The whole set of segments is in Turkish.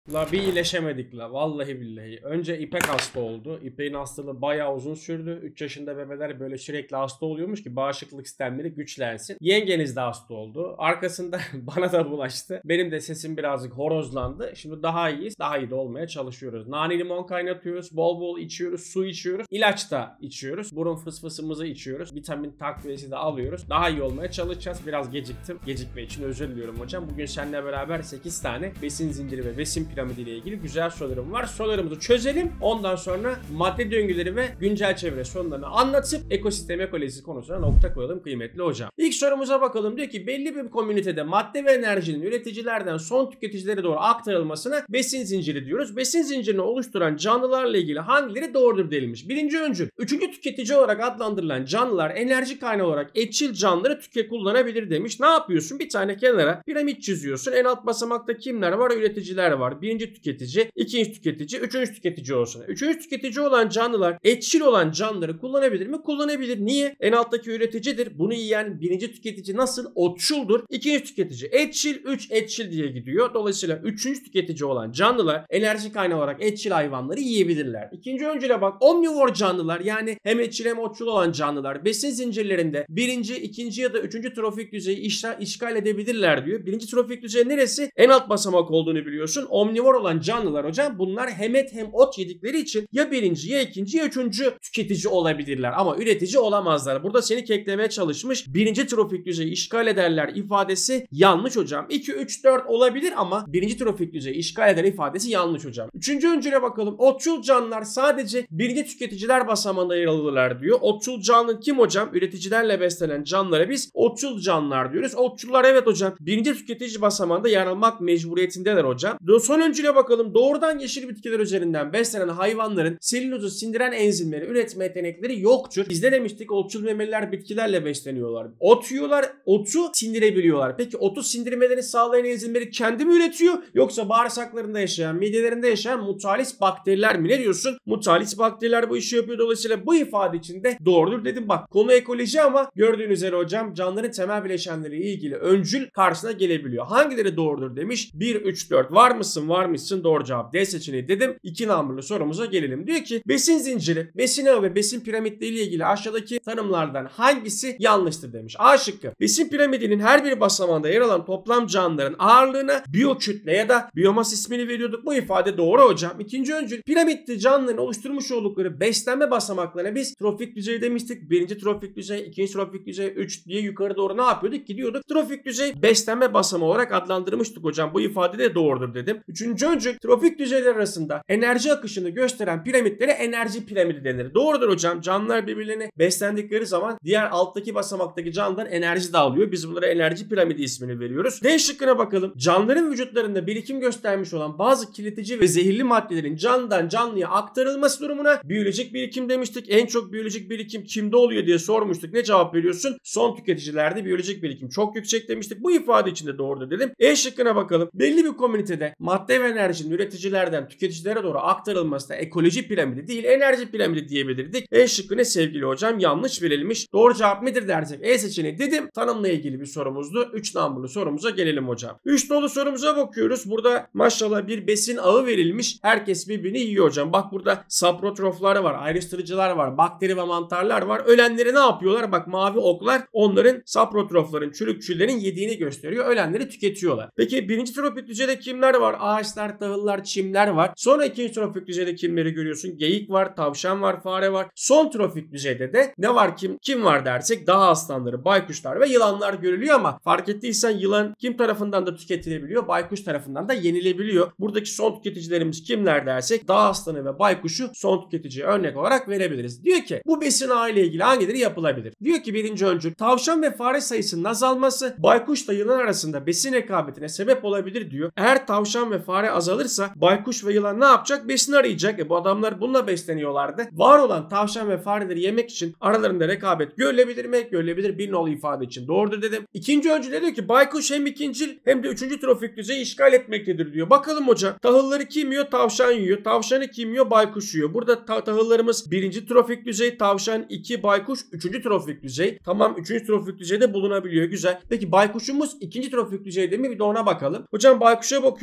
La bir iyileşemedik la. Vallahi billahi. Önce İpek hasta oldu. İpek'in hastalığı bayağı uzun sürdü. 3 yaşında bebeler böyle sürekli hasta oluyormuş ki bağışıklık sistemleri güçlensin. Yengeniz de hasta oldu. Arkasında bana da bulaştı. Benim de sesim birazcık horozlandı. Şimdi daha iyiyiz. Daha iyi de olmaya çalışıyoruz. Nane limon kaynatıyoruz. Bol bol içiyoruz. Su içiyoruz. İlaç da içiyoruz. Burun fısfısımızı içiyoruz. Vitamin takviyesi de alıyoruz. Daha iyi olmaya çalışacağız. Biraz geciktim. Gecikme için özür diliyorum hocam. Bugün seninle beraber 8 tane besin zinciri ve besin piramidi ile ilgili güzel sorularım var. Sorularımızı çözelim. Ondan sonra madde döngüleri ve güncel çevre sorunlarını anlatıp ekosistem ekolojisi konusuna nokta koyalım kıymetli hocam. İlk sorumuza bakalım. Diyor ki belli bir komünitede madde ve enerjinin üreticilerden son tüketicilere doğru aktarılmasına besin zinciri diyoruz. Besin zincirini oluşturan canlılarla ilgili hangileri doğrudur denilmiş. Birinci öncül. Üçüncü tüketici olarak adlandırılan canlılar enerji kaynağı olarak etçil canlıları kullanabilir demiş. Ne yapıyorsun? Bir tane kenara piramit çiziyorsun. En alt basamakta kimler var? Üreticiler var. Birinci tüketici, ikinci tüketici, üçüncü tüketici olsun. Üçüncü tüketici olan canlılar etçil olan canlıları kullanabilir mi? Kullanabilir. Niye? En alttaki üreticidir. Bunu yiyen birinci tüketici nasıl? Otçuldur. İkinci tüketici etçil, 3 etçil diye gidiyor. Dolayısıyla üçüncü tüketici olan canlılar enerji kaynağı olarak etçil hayvanları yiyebilirler. İkinci öncüle bak. Omnivor canlılar yani hem etçil hem otçul olan canlılar besin zincirlerinde birinci, ikinci ya da üçüncü trofik düzeyi işgal edebilirler diyor. Birinci trofik düzey neresi? En alt basamak olduğunu biliyorsun. Omnivor olan canlılar hocam bunlar hem et hem ot yedikleri için ya birinci ya ikinci ya üçüncü tüketici olabilirler ama üretici olamazlar. Burada seni keklemeye çalışmış. Birinci trofik düzeyi işgal ederler ifadesi yanlış hocam. 2, 3, 4 olabilir ama birinci trofik düzeyi işgal eder ifadesi yanlış hocam. Üçüncü öncüle bakalım. Otçul canlılar sadece birinci tüketiciler basamağında yer alırlar diyor. Otçul canlı kim hocam? Üreticilerle beslenen canlılara biz otçul canlılar diyoruz. Otçullar evet hocam birinci tüketici basamağında yer almak mecburiyetindeler hocam. Son öncüle bakalım. Doğrudan yeşil bitkiler üzerinden beslenen hayvanların selülozu sindiren enzimleri üretme yetenekleri yoktur. Biz de demiştik otçul memeliler bitkilerle besleniyorlar. Ot yiyorlar, otu sindirebiliyorlar. Peki otu sindirmelerini sağlayan enzimleri kendi mi üretiyor yoksa bağırsaklarında yaşayan, midelerinde yaşayan mutalis bakteriler mi? Ne diyorsun? Mutalis bakteriler bu işi yapıyor. Dolayısıyla bu ifade içinde doğrudur dedim. Bak konu ekoloji ama gördüğünüz üzere hocam canlıların temel bileşenleriyle ilgili öncül karşısına gelebiliyor. Hangileri doğrudur demiş. 1, 3, 4 var mısın? Varmışsın. Doğru cevap D seçeneği dedim. 2 numaralı sorumuza gelelim. Diyor ki besin zinciri, besin ağı ve besin piramitleriyle ilgili aşağıdaki tanımlardan hangisi yanlıştır demiş. A şıkkı. Besin piramidinin her bir basamağında yer alan toplam canlıların ağırlığına biyokütle ya da biyomas ismini veriyorduk. Bu ifade doğru hocam. İkinci öncül piramitte canlıların oluşturmuş oldukları beslenme basamaklarına biz trofik düzey demiştik. Birinci trofik düzey, ikinci trofik düzey, 3 diye yukarı doğru ne yapıyorduk? Gidiyorduk. Trofik düzey beslenme basamağı olarak adlandırmıştık hocam. Bu ifade de doğrudur dedim. Üçüncü öncül trofik düzeyler arasında enerji akışını gösteren piramitlere enerji piramidi denir. Doğrudur hocam. Canlılar birbirlerine beslendikleri zaman diğer alttaki basamaktaki canlıdan enerji dağılıyor. Biz bunlara enerji piramidi ismini veriyoruz. D şıkkına bakalım. Canlıların vücutlarında birikim göstermiş olan bazı kirletici ve zehirli maddelerin canlıdan canlıya aktarılması durumuna biyolojik birikim demiştik. En çok biyolojik birikim kimde oluyor diye sormuştuk. Ne cevap veriyorsun? Son tüketicilerde biyolojik birikim çok yüksek demiştik. Bu ifade içinde doğrudur dedim. E şıkkına bakalım. Belli bir komünitede madde ve enerjinin üreticilerden tüketicilere doğru aktarılması da ekoloji piramidi değil enerji piramidi diyebilirdik. E şıkkı ne sevgili hocam? Yanlış verilmiş. Doğru cevap nedir dersek E seçeneği dedim. Tanımla ilgili bir sorumuzdu. 3 numaralı sorumuza gelelim hocam. 3 nolu sorumuza bakıyoruz. Burada maşallah bir besin ağı verilmiş. Herkes birbirini yiyor hocam. Bak burada saprotroflar var, ayrıştırıcılar var, bakteri ve mantarlar var. Ölenleri ne yapıyorlar? Bak mavi oklar onların saprotrofların, çürükçülerin yediğini gösteriyor. Ölenleri tüketiyorlar. Peki birinci trofik düzeyde kimler var? Ağaçlar, tahıllar, çimler var. Sonra ikinci trofik düzeyde kimleri görüyorsun? Geyik var, tavşan var, fare var. Son trofik düzeyde de ne var kim var dersek dağ aslanları, baykuşlar ve yılanlar görülüyor ama fark ettiysen yılan kim tarafından da tüketilebiliyor? Baykuş tarafından da yenilebiliyor. Buradaki son tüketicilerimiz kimler dersek dağ aslanı ve baykuşu son tüketiciye örnek olarak verebiliriz. Diyor ki bu besin ağı ile ilgili hangileri yapılabilir? Diyor ki birinci öncül tavşan ve fare sayısının azalması baykuşla yılan arasında besin rekabetine sebep olabilir diyor. Eğer tavşan ve fare azalırsa baykuş ve yılan ne yapacak? Besin arayacak. Bu adamlar bununla besleniyorlardı. Var olan tavşan ve fareleri yemek için aralarında rekabet görülebilir mi? Görülebilir. Bir nolu ifade için doğrudur dedim. İkinci öncül diyor ki baykuş hem ikincil hem de üçüncü trofik düzeyi işgal etmektedir diyor. Bakalım hocam. Tahılları kim yiyor? Tavşan yiyor. Tavşanı kim yiyor? Baykuş yiyor. Burada tahıllarımız birinci trofik düzey, tavşan 2, baykuş üçüncü trofik düzey. Tamam üçüncü trofik düzeyde bulunabiliyor. Güzel. Peki baykuşumuz ikinci trofik düzeyde mi? Bir de ona bakalım. Hocam baykuşa bakıyorum. Kim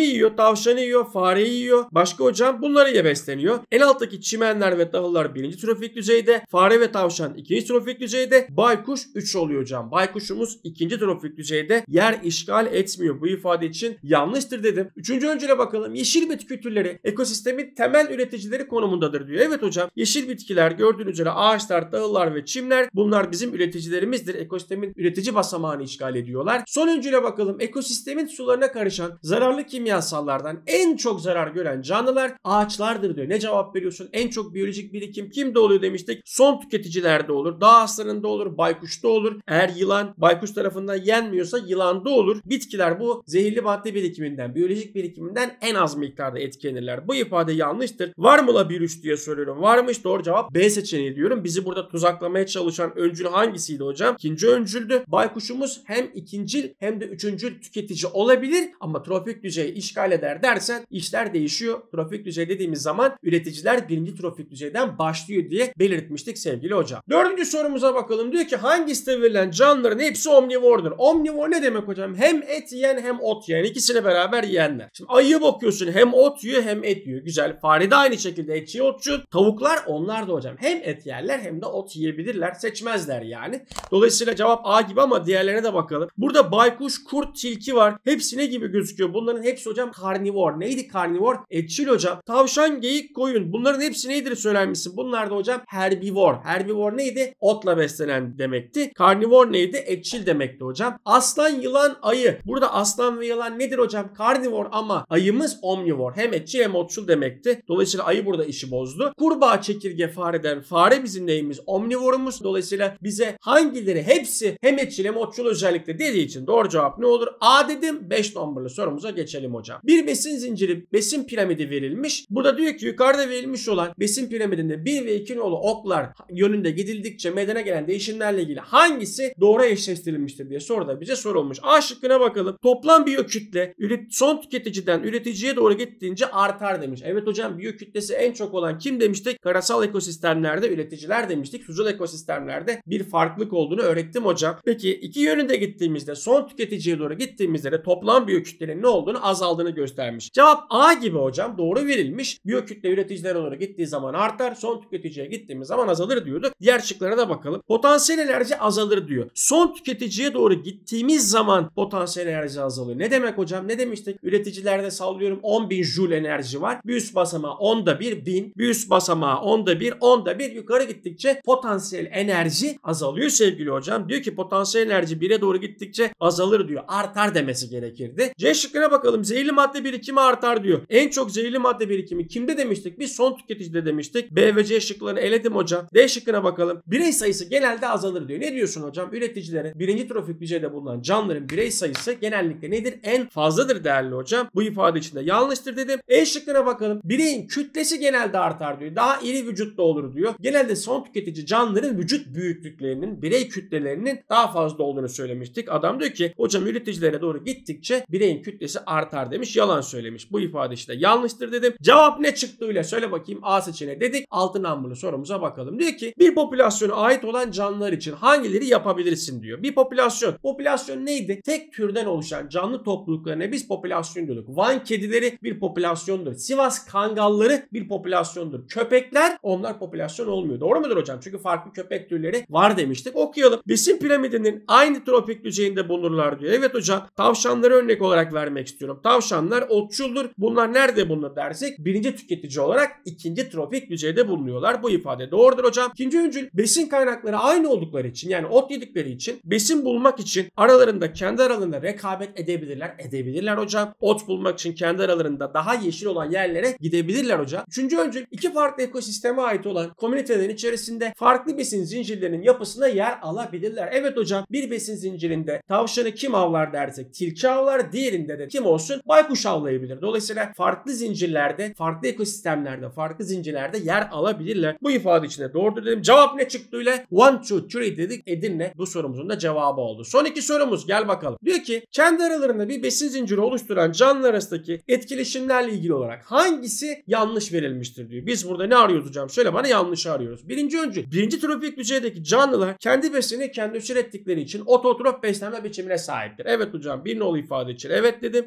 kimi yiyor? Tavşanı yiyor, fareyi yiyor. Başka hocam bunları ile besleniyor. En alttaki çimenler ve tahıllar 1. trofik düzeyde. Fare ve tavşan 2. trofik düzeyde. Baykuş 3 oluyor hocam. Baykuşumuz 2. trofik düzeyde. Yer işgal etmiyor. Bu ifade için yanlıştır dedim. 3. öncüle bakalım. Yeşil bitki türleri ekosistemin temel üreticileri konumundadır diyor. Evet hocam. Yeşil bitkiler gördüğünüz üzere ağaçlar, tahıllar ve çimler bunlar bizim üreticilerimizdir. Ekosistemin üretici basamağını işgal ediyorlar. Son öncüle bakalım. Ekosistemin sularına karışan zararlı kimyasallardan en çok zarar gören canlılar ağaçlardır diyor. Ne cevap veriyorsun? En çok biyolojik birikim kimde oluyor demiştik? Son tüketicilerde olur. Dağ aslanında olur. Baykuşta olur. Eğer yılan baykuş tarafından yenmiyorsa yılanda olur. Bitkiler bu zehirli madde birikiminden, biyolojik birikiminden en az miktarda etkilenirler. Bu ifade yanlıştır. Var mı la bir üç diye soruyorum. Varmış. Doğru cevap B seçeneği diyorum. Bizi burada tuzaklamaya çalışan öncül hangisiydi hocam? İkinci öncüldü. Baykuşumuz hem ikincil hem de üçüncül tüketici olabilir ama trofik düzeyi işgal eder dersen işler değişiyor. Trofik düzey dediğimiz zaman üreticiler 1. trofik düzeyden başlıyor diye belirtmiştik sevgili hocam. 4. sorumuza bakalım. Diyor ki hangi sitede verilen canlıların hepsi omnivordur? Omnivor ne demek hocam? Hem et yiyen hem ot yiyen. İkisini beraber yiyenler. Şimdi ayıya bakıyorsun hem ot yiyor hem et yiyor. Güzel. Fare de aynı şekilde etçi otçu. Tavuklar onlar da hocam. Hem et yerler hem de ot yiyebilirler. Seçmezler yani. Dolayısıyla cevap A gibi ama diğerlerine de bakalım. Burada baykuş, kurt, tilki var. Hepsi ne gibi gözüküyor? Bunların hepsi hocam karnivor. Neydi karnivor? Etçil hocam. Tavşan, geyik, koyun. Bunların hepsi neydir söylenmişsin? Bunlar da hocam herbivor. Herbivor neydi? Otla beslenen demekti. Karnivor neydi? Etçil demekti hocam. Aslan, yılan, ayı. Burada aslan ve yılan nedir hocam? Karnivor ama ayımız omnivor. Hem etçil hem otçul demekti. Dolayısıyla ayı burada işi bozdu. Kurbağa, çekirge, fareden fare bizim neyimiz? Omnivorumuz. Dolayısıyla bize hangileri hepsi hem etçil hem otçul özellikle dediği için doğru cevap ne olur? A dedim. 5 numaralı sorumuza geçelim hocam. Bir besin zinciri, besin piramidi verilmiş. Burada diyor ki yukarıda verilmiş olan besin piramidinde 1 ve 2 nolu oklar yönünde gidildikçe meydana gelen değişimlerle ilgili hangisi doğru eşleştirilmiştir diye soruda bize sorulmuş. A şıkkına bakalım. Toplam biyokütle son tüketiciden üreticiye doğru gittiğince artar demiş. Evet hocam biyokütlesi en çok olan kim demiştik? Karasal ekosistemlerde üreticiler demiştik. Sucul ekosistemlerde bir farklılık olduğunu öğrettim hocam. Peki iki yönünde gittiğimizde son tüketiciye doğru gittiğimizde de toplam biyokütlenin ne olduğunu azaldığını göstermiş. Cevap A gibi hocam doğru verilmiş. Biyokütle üreticilere doğru gittiği zaman artar. Son tüketiciye gittiğimiz zaman azalır diyorduk. Diğer şıklara da bakalım. Potansiyel enerji azalır diyor. Son tüketiciye doğru gittiğimiz zaman potansiyel enerji azalıyor. Ne demek hocam? Ne demiştik? Üreticilerde sallıyorum 10.000 joule enerji var. Bir üst basamağı 10'da 1 1000. Bir üst basamağı 10'da 1 10'da 1 yukarı gittikçe potansiyel enerji azalıyor sevgili hocam. Diyor ki potansiyel enerji 1'e doğru gittikçe azalır diyor. Artar demesi gerekirdi. C şıkkına bakalım. Zehirli madde birikimi artar diyor. En çok zehirli madde birikimi kimde demiştik? Biz son tüketicide demiştik. B ve C şıklarını eledim hocam. D şıkkına bakalım. Birey sayısı genelde azalır diyor. Ne diyorsun hocam? Üreticilerin 1. trofik düzeyde bulunan canlıların birey sayısı genellikle nedir? En fazladır değerli hocam. Bu ifade içinde yanlıştır dedim. E şıkkına bakalım. Bireyin kütlesi genelde artar diyor. Daha iri vücutta olur diyor. Genelde son tüketici canlıların vücut büyüklüklerinin, birey kütlelerinin daha fazla olduğunu söylemiştik. Adam diyor ki hocam üreticilere doğru gittikçe bireyin kütlesi artar demiş. Yalan söylemiş. Bu ifade işte yanlıştır dedim. Cevap ne çıktığıyla söyle bakayım A seçeneği dedik. 6 numaralı sorumuza bakalım. Diyor ki bir popülasyona ait olan canlılar için hangileri yapabilirsin diyor. Bir popülasyon. Popülasyon neydi? Tek türden oluşan canlı topluluklarına biz popülasyon diyorduk. Van kedileri bir popülasyondur. Sivas kangalları bir popülasyondur. Köpekler onlar popülasyon olmuyor. Doğru mudur hocam? Çünkü farklı köpek türleri var demiştik. Okuyalım. Besin piramidinin aynı trofik düzeyinde bulunurlar diyor. Evet hocam. Tavşanları örnek olarak vermek istiyorum. Tavşanlar otçuldur. Bunlar nerede bulunur dersek 1. tüketici olarak 2. trofik düzeyde bulunuyorlar. Bu ifade doğrudur hocam. İkinci öncül besin kaynakları aynı oldukları için yani ot yedikleri için besin bulmak için kendi aralarında rekabet edebilirler. Edebilirler hocam. Ot bulmak için kendi aralarında daha yeşil olan yerlere gidebilirler hocam. Üçüncü öncül iki farklı ekosisteme ait olan komünitelerin içerisinde farklı besin zincirlerinin yapısına yer alabilirler. Evet hocam bir besin zincirinde tavşanı kim avlar dersek tilki avlar, diğerinde de kim olsun? Baykuş avlayabilir. Dolayısıyla farklı zincirlerde, farklı ekosistemlerde, farklı zincirlerde yer alabilirler. Bu ifade içinde doğrudur dedim. Cevap ne çıktığıyla 1, 2, 3 dedik. Edirne bu sorumuzun da cevabı oldu. Son iki sorumuz gel bakalım. Diyor ki kendi aralarında bir besin zinciri oluşturan canlılar arasındaki etkileşimlerle ilgili olarak hangisi yanlış verilmiştir diyor. Biz burada ne arıyoruz hocam? Söyle bana yanlışı arıyoruz. Birinci öncül. 1. trofik düzeydeki canlılar kendi besini kendi ürettikleri için ototrop beslenme biçimine sahiptir. Evet hocam bir nolu ifade için evet dedim. İkinci öncül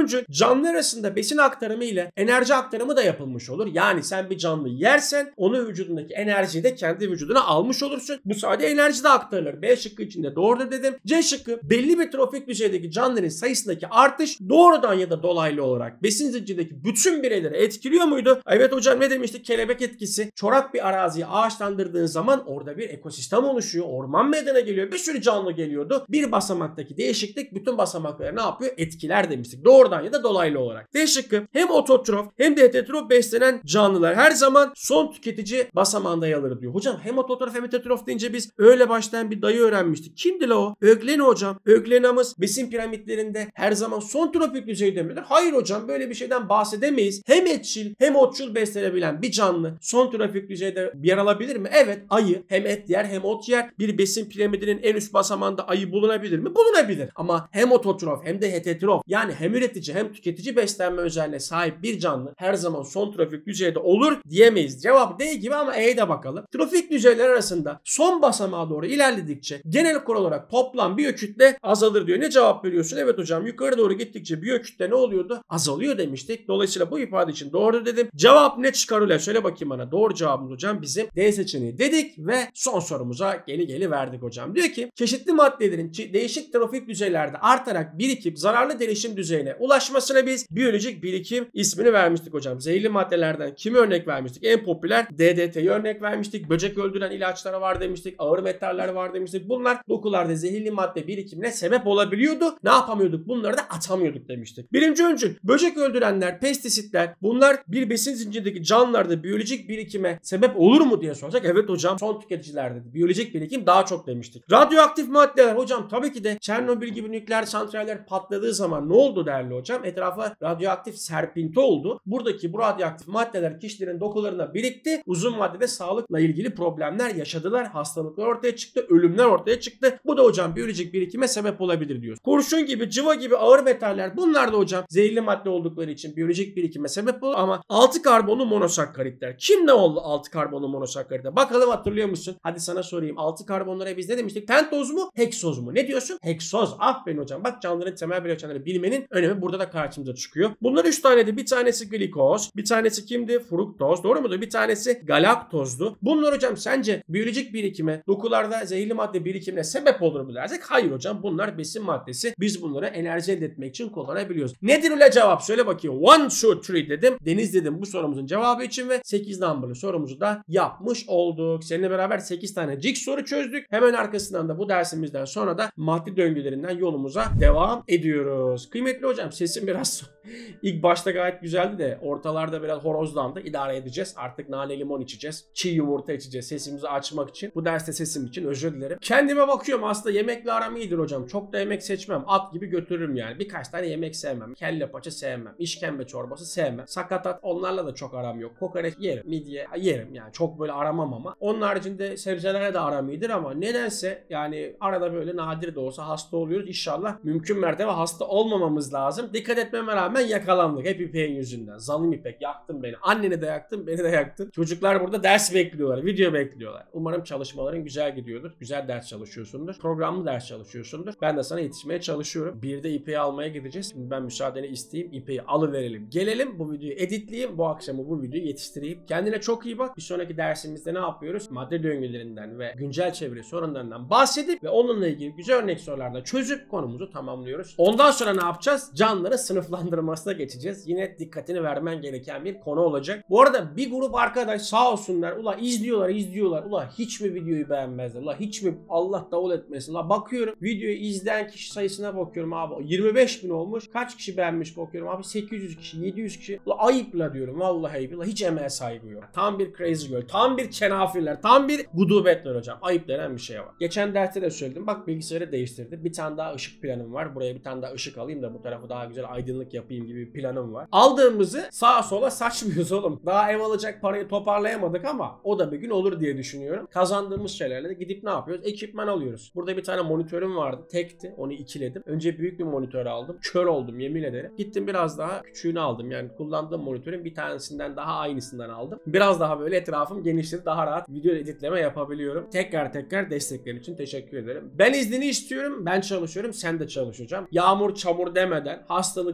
öncül canlı arasında besin aktarımı ile enerji aktarımı da yapılmış olur. Yani sen bir canlı yersen onun vücudundaki enerjiyi de kendi vücuduna almış olursun. Bu sayede enerji de aktarılır. B şıkkı içinde doğrudur dedim. C şıkkı belli bir trofik düzeydeki canlıların sayısındaki artış doğrudan ya da dolaylı olarak besin zincirindeki bütün bireyleri etkiliyor muydu? Evet hocam, ne demiştik? Kelebek etkisi. Çorak bir araziyi ağaçlandırdığın zaman orada bir ekosistem oluşuyor. Orman meydana geliyor. Bir sürü canlı geliyordu. Bir basamaktaki değişiklik bütün basamakları ne yapıyor? Etkiler demiştik. Doğrudan ya da dolaylı olarak. D şıkkı hem ototrof hem de heterotrof beslenen canlılar her zaman son tüketici basamağında yer alır diyor. Hocam hem ototrof hem heterotrof deyince biz öyle başlayan bir dayı öğrenmiştik. Kimdi la o? Öglena hocam. Öglenamız besin piramitlerinde her zaman son tropik düzeyde midir? Hayır hocam, böyle bir şeyden bahsedemeyiz. Hem etçil hem otçul beslenebilen bir canlı son tropik düzeyde yer alabilir mi? Evet, ayı hem et yer hem ot yer. Bir besin piramidinin en üst basamağında ayı bulunabilir mi? Bulunabilir. Ama hem ototrof hem de heterotrof, yani hem üretici hem tüketici beslenme özelliğine sahip bir canlı her zaman son trofik düzeyde olur diyemeyiz. Cevap D gibi ama E'ye de bakalım. Trofik düzeyler arasında son basamağa doğru ilerledikçe genel kural olarak toplam biyokütle azalır diyor. Ne cevap veriyorsun? Evet hocam, yukarı doğru gittikçe biyokütle ne oluyordu? Azalıyor demiştik. Dolayısıyla bu ifade için doğru dedim. Cevap ne çıkar öyle? Söyle bakayım bana. Doğru cevabımız hocam bizim D seçeneği dedik ve son sorumuza geli verdik hocam. Diyor ki çeşitli maddelerin değişik trofik düzeylerde artarak birikip zararlı derişim düzeyine ulaşmasına biz biyolojik birikim ismini vermiştik hocam. Zehirli maddelerden kimi örnek vermiştik? En popüler DDT'yi örnek vermiştik. Böcek öldüren ilaçlar var demiştik. Ağır metaller var demiştik. Bunlar dokularda zehirli madde birikimine sebep olabiliyordu. Ne yapamıyorduk? Bunları da atamıyorduk demiştik. Birinci öncül böcek öldürenler, pestisitler, bunlar bir besin zincirindeki canlılarda biyolojik birikime sebep olur mu diye soracak. Evet hocam, son tüketicilerde biyolojik birikim daha çok demiştik. Radyoaktif maddeler hocam, tabii ki de Çernobil gibi nükleer santraller patladığı zaman ne oldu değerli hocam? Etrafa radyoaktif serpinti oldu. Buradaki bu radyoaktif maddeler kişilerin dokularına birikti. Uzun vadede sağlıkla ilgili problemler yaşadılar. Hastalıklar ortaya çıktı. Ölümler ortaya çıktı. Bu da hocam biyolojik birikime sebep olabilir diyoruz. Kurşun gibi, cıva gibi ağır metaller, bunlar da hocam zehirli madde oldukları için biyolojik birikime sebep olur. Ama 6 karbonlu monosakkaritler. Kim ne oldu 6 karbonlu monosakkaritler? Bakalım hatırlıyor musun? Hadi sana sorayım. 6 karbonlara biz ne demiştik? Pentoz mu? Heksoz mu? Ne diyorsun? Heksoz. Aferin hocam. Bak, canlıların temel bileşenleri bilmenin önemi burada da karşımıza çıkıyor. Bunlar 3 taneydi. Bir tanesi glikoz. Bir tanesi kimdi? Fruktoz. Doğru mudur? Bir tanesi galaktozdu. Bunlar hocam sence biyolojik birikime, dokularda zehirli madde birikimine sebep olur mu dersek? Hayır hocam. Bunlar besin maddesi. Biz bunları enerji elde etmek için kullanabiliyoruz. Nedir öyle cevap? Söyle bakayım. 1, 2, 3 dedim. Deniz dedim bu sorumuzun cevabı için ve 8 numaralı sorumuzu da yapmış olduk. Seninle beraber 8 tane cik soru çözdük. Hemen arkasından da bu dersimizden sonra da madde döngülerinden yolumuza devam ediyoruz. Kıymetli hocam, sesim biraz ilk başta gayet güzeldi de ortalarda biraz horozlandı. İdare edeceğiz. Artık nane limon içeceğiz. Çiğ yumurta içeceğiz sesimizi açmak için. Bu derste sesim için özür dilerim. Kendime bakıyorum, aslında yemekle aram iyidir hocam. Çok da yemek seçmem. At gibi götürürüm yani. Birkaç tane yemek sevmem. Kelle paça sevmem. İşkembe çorbası sevmem. Sakatat, onlarla da çok aram yok. Kokoreç yerim. Midye yerim yani. Çok böyle aramam ama. Onun haricinde sebzelere de aram iyidir ama nedense yani arada böyle nadir de olsa hasta oluyoruz. İnşallah mümkün mertebe hasta olmamamız lazım. Dikkat etmeme rağmen yakalandık. Hep İpek'in yüzünden. Zalim İpek, yaktın beni. Anneni de yaktın, beni de yaktın. Çocuklar burada ders bekliyorlar. Video bekliyorlar. Umarım çalışmaların güzel gidiyordur. Güzel ders çalışıyorsundur. Programlı ders çalışıyorsundur. Ben de sana yetişmeye çalışıyorum. Bir de İpek'i almaya gideceğiz. Şimdi ben müsaadeni isteyeyim. İpek'i alıverelim. Gelelim, bu videoyu editleyeyim. Bu akşamı bu videoyu yetiştireyim. Kendine çok iyi bak. Bir sonraki dersimizde ne yapıyoruz? Madde döngülerinden ve güncel çevre sorunlarından bahsedip ve onunla ilgili güzel örnek sorularla çözüp konumuzu tamamlıyoruz. Ondan sonra ne yapacağız? Canlıları sınıflandırmasına geçeceğiz. Yine dikkatini vermen gereken bir konu olacak. Bu arada bir grup arkadaş sağ olsunlar. Ula izliyorlar. Ula hiç mi videoyu beğenmezler? Ula hiç mi, Allah davul etmesin? Ula bakıyorum videoyu izleyen kişi sayısına bakıyorum abi. 25.000 olmuş. Kaç kişi beğenmiş bakıyorum abi. 800 kişi, 700 kişi. Ula ayıpla diyorum. Vallahi ayıp. Ula hiç emeğe saygı yok. Tam bir crazy girl. Tam bir kenafirler. Tam bir gudubetler hocam. Ayıp denen bir şey var. Geçen derste de söyledim. Bak, bilgisayarı değiştirdim. Bir tane daha ışık planım var. Buraya bir tane daha ışık alayım da bu tarafı daha güzel aydınlık yapayım gibi bir planım var. Aldığımızı sağa sola saçmıyoruz oğlum. Daha ev alacak parayı toparlayamadık ama o da bir gün olur diye düşünüyorum. Kazandığımız şeylerle de gidip ne yapıyoruz? Ekipman alıyoruz. Burada bir tane monitörüm vardı. Tekti. Onu ikiledim. Önce büyük bir monitör aldım. Kör oldum yemin ederim. Gittim biraz daha küçüğünü aldım. Yani kullandığım monitörün bir tanesinden daha aynısından aldım. Biraz daha böyle etrafım genişledi. Daha rahat video editleme yapabiliyorum. Tekrar desteklerin için teşekkür ederim. Ben iznini istiyorum. Ben çalışıyorum. Sen de çalış hocam. Yağmur çamur demeden, hastalık demeden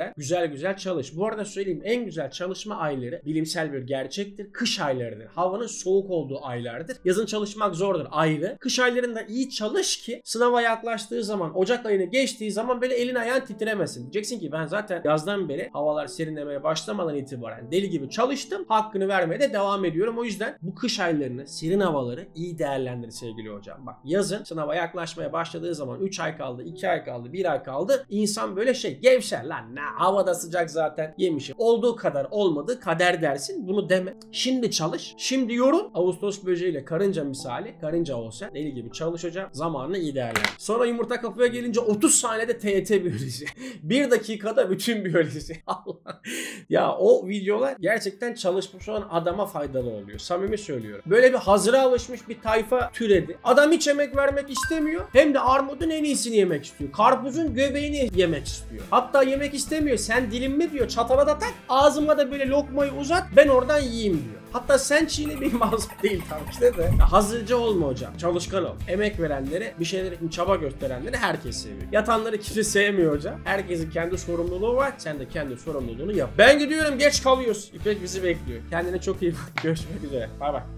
lütfen güzel güzel çalış. Bu arada söyleyeyim, en güzel çalışma ayları bilimsel bir gerçektir. Kış aylarıdır. Havanın soğuk olduğu aylardır. Yazın çalışmak zordur, ayrı. Kış aylarında iyi çalış ki sınava yaklaştığı zaman, Ocak ayını geçtiği zaman böyle elin ayağın titremesin. Diyeceksin ki ben zaten yazdan beri havalar serinlemeye başlamadan itibaren deli gibi çalıştım. Hakkını vermeye de devam ediyorum. O yüzden bu kış aylarını, serin havaları iyi değerlendir sevgili hocam. Bak, yazın sınava yaklaşmaya başladığı zaman 3 ay kaldı, 2 ay kaldı, 1 ay kaldı. İnsan böyle gevşer lan, ne havada sıcak zaten yemişim. Olduğu kadar olmadı kader dersin. Bunu deme. Şimdi çalış. Şimdi yorul. Ağustos böceğiyle karınca misali. Karınca olsa deli gibi çalış hocam. Zamanını iyi değerlendir. Sonra yumurta kapıya gelince 30 saniyede TYT biyolojisi. 1 dakikada bütün biyolojisi. Allah. Ya o videolar gerçekten çalışmış olan adama faydalı oluyor. Samimi söylüyorum. Böyle bir hazıra alışmış bir tayfa türedi. Adam hiç emek vermek istemiyor. Hem de armudun en iyisini yemek istiyor. Karpuzun göbeğini yemek istiyor. Hatta yemek istemiyor. Sen dilimle diyor. Çatala da tak. Ağzıma da böyle lokmayı uzat. Ben oradan yiyeyim diyor. Hatta sen çiğne, benim ağzım değil tabii işte de. Ya hazırcı olma hocam. Çalışkan ol. Emek verenleri, bir şeyler için çaba gösterenleri herkes seviyor. Yatanları kimse sevmiyor hocam. Herkesin kendi sorumluluğu var. Sen de kendi sorumluluğunu yap. Ben gidiyorum, geç kalıyoruz. İpek bizi bekliyor. Kendine çok iyi bak. Görüşmek üzere. Bay bay.